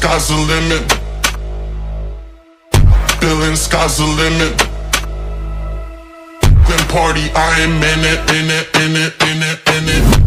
sky's the limit. Feeling sky's the limit. Then party, I am in it, in it, in it, in it, in it.